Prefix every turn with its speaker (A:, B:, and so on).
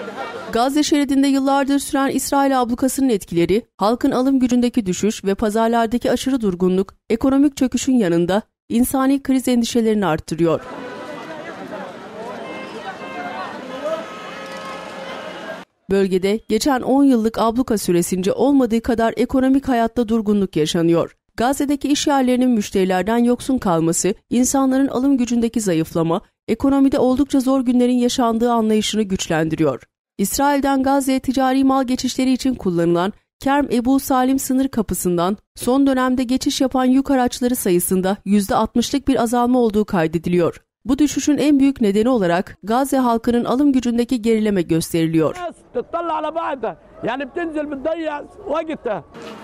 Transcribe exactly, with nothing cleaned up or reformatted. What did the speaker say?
A: Gazze şeridinde yıllardır süren İsrail ablukasının etkileri, halkın alım gücündeki düşüş ve pazarlardaki aşırı durgunluk, ekonomik çöküşün yanında insani kriz endişelerini arttırıyor. Bölgede geçen on yıllık abluka süresince olmadığı kadar ekonomik hayatta durgunluk yaşanıyor. Gazze'deki iş yerlerinin müşterilerden yoksun kalması, insanların alım gücündeki zayıflama, ekonomide oldukça zor günlerin yaşandığı anlayışını güçlendiriyor. İsrail'den Gazze'ye ticari mal geçişleri için kullanılan Kerm Ebu Salim sınır kapısından son dönemde geçiş yapan yük araçları sayısında yüzde altmışlık bir azalma olduğu kaydediliyor. Bu düşüşün en büyük nedeni olarak Gazze halkının alım gücündeki gerileme gösteriliyor.